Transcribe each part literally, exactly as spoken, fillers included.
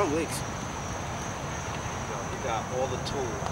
long legs. You got all the tools.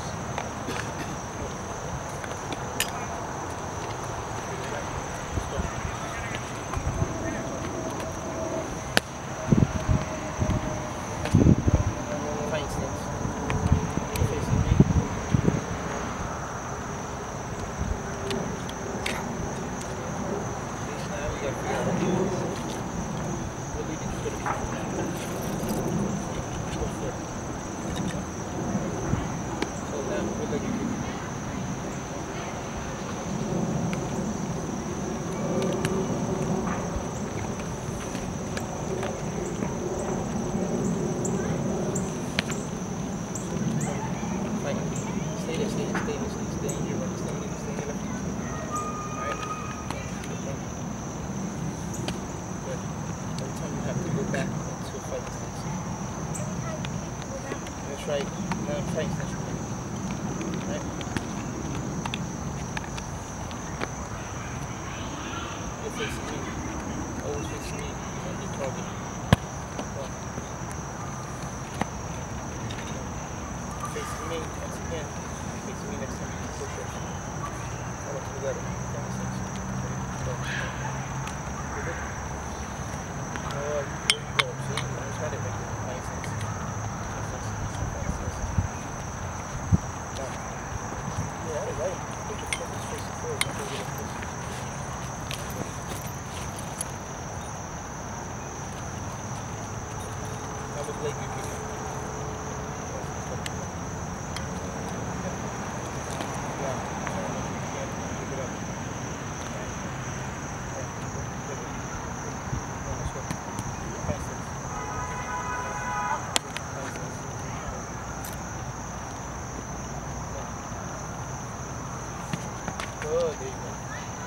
Right, no, face this way. Right. You're facing me. Always facing me on your target. One. Facing me once again. Facing me next time you do push-ups. All up together. That makes sense. Go. Good. Alright, here you go. See, I tried it right there. Nice sense. Leg you can Good, there you go.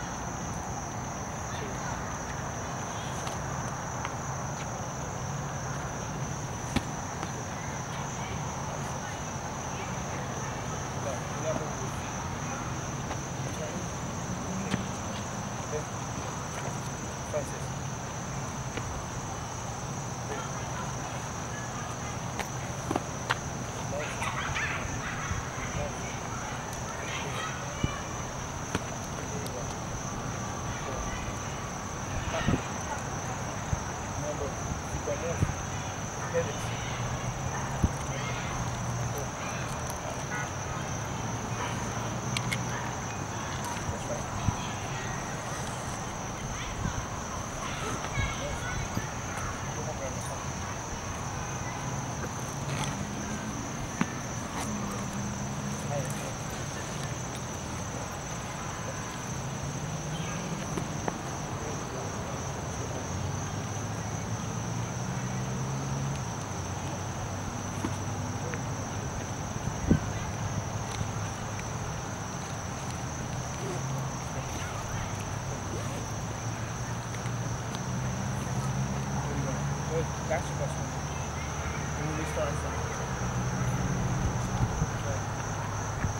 That's your best one. And we start from.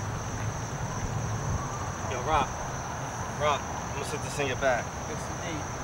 Yo, Rock. Rock, I'm gonna sit this in your back. Yes, indeed.